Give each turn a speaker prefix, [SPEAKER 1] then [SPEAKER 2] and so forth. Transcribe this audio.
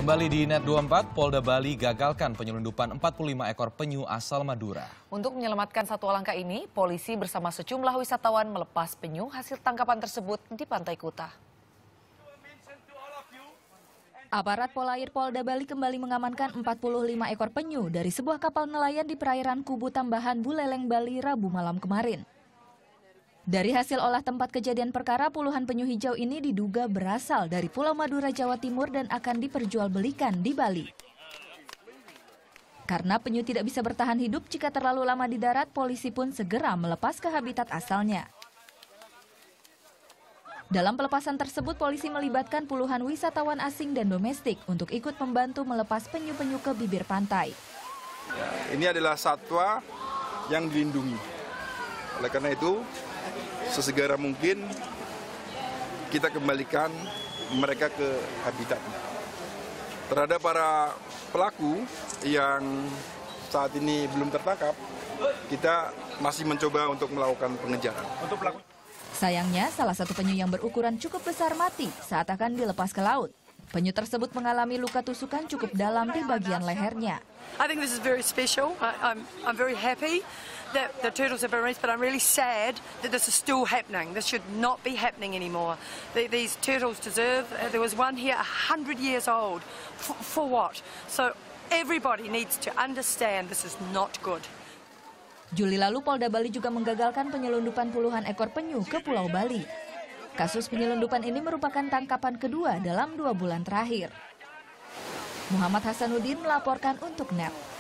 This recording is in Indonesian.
[SPEAKER 1] Kembali di Net 24, Polda Bali gagalkan penyelundupan 45 ekor penyu asal Madura.
[SPEAKER 2] Untuk menyelamatkan satwa langka ini, polisi bersama sejumlah wisatawan melepas penyu hasil tangkapan tersebut di Pantai Kuta. Aparat Polair Polda Bali kembali mengamankan 45 ekor penyu dari sebuah kapal nelayan di perairan Kubu Tambahan Buleleng, Bali, Rabu malam kemarin. Dari hasil olah tempat kejadian perkara, puluhan penyu hijau ini diduga berasal dari Pulau Madura, Jawa Timur dan akan diperjualbelikan di Bali. Karena penyu tidak bisa bertahan hidup jika terlalu lama di darat, polisi pun segera melepas ke habitat asalnya. Dalam pelepasan tersebut, polisi melibatkan puluhan wisatawan asing dan domestik untuk ikut membantu melepas penyu-penyu ke bibir pantai.
[SPEAKER 3] Ini adalah satwa yang dilindungi. Oleh karena itu, sesegera mungkin kita kembalikan mereka ke habitatnya. Terhadap para pelaku yang saat ini belum tertangkap, kita masih mencoba untuk melakukan pengejaran.
[SPEAKER 2] Sayangnya, salah satu penyu yang berukuran cukup besar mati saat akan dilepas ke laut. Penyu tersebut mengalami luka tusukan cukup dalam di bagian lehernya.
[SPEAKER 4] I think this is very special. I'm very happy that the turtles have been released, but I'm really sad that this is still happening. This should not be happening anymore. These turtles deserve. There was one here 100 years old. For what? So everybody needs to understand this is not good.
[SPEAKER 2] Juli lalu Polda Bali juga menggagalkan penyelundupan puluhan ekor penyu ke Pulau Bali. Kasus penyelundupan ini merupakan tangkapan kedua dalam 2 bulan terakhir. Muhammad Hasanuddin melaporkan untuk NET.